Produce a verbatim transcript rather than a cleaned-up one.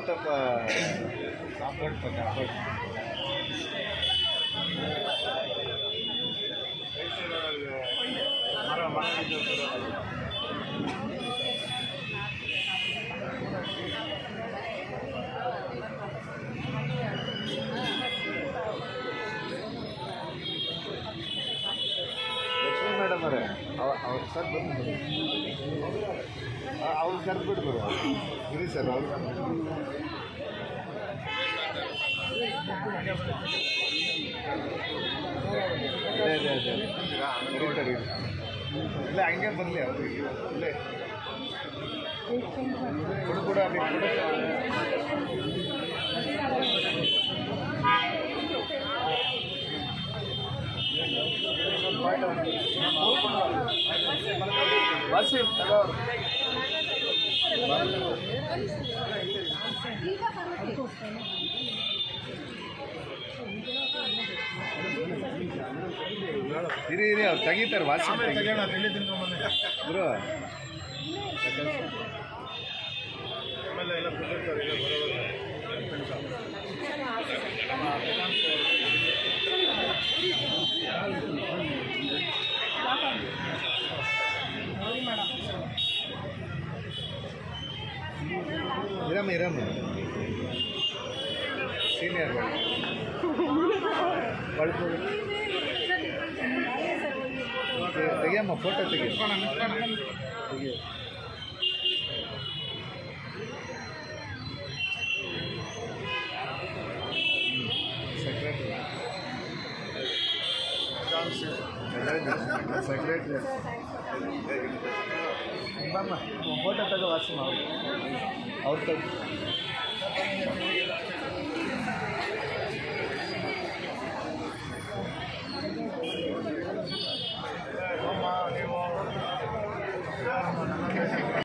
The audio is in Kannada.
ಅವ್ರು ತಪ್ಪ ಕಾಂಪೌಂಡ್ ಕಾಂಪೌಂಡ್ ಲಕ್ಷ್ಮೀ ಮೇಡಮ್ ಅವರೇ ಅವ್ರ ಸರ್ ಬಂದು ಅವ್ರು ಕರೆದ್ಬಿಟ್ಟು ಇರಿ ಸರ್ ಅವ್ರು ಅದೇ ಅದೇ ಅದೇ ಕರೀತಾರೆ ಇಲ್ಲ ಹಂಗೆ ಬರಲಿ ಅವರು ಇಲ್ಲೇ ಕೊಡು ಕೂಡ ಅಲ್ಲಿ ಕೊಡು ವಾಸಿ ಇರಿ ಇರಿ ಅವ್ರು ತೆಗಿತಾರೆ ವಾಸಿ ಗುರು ಇರಮ್ಮ ಇರಮ್ಮ ಸೀನಿಯರ್ ಬಳ್ಕೊ ತೆಗಿಯಮ್ಮ ಫೋಟೋ ತೆಗಿ ತೆಗಿ ಸೆಕ್ರೆಟ್ರಿ ಸೆಕ್ರೆಟ್ರಿ ಬಮ್ಮ ಫೋಟೋ ತಗೋ ವಾಸಿ ಅವ್ರು ತೆಗಿ